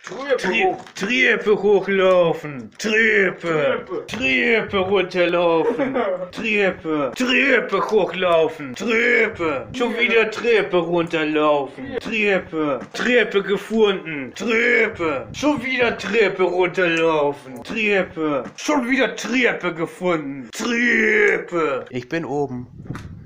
Treppe hochlaufen. Treppe runterlaufen. Treppe hochlaufen. Treppe. Schon wieder Treppe runterlaufen. Treppe gefunden. Treppe. Schon wieder Treppe runterlaufen. Treppe. Schon wieder Treppe gefunden. Treppe. Ich bin oben.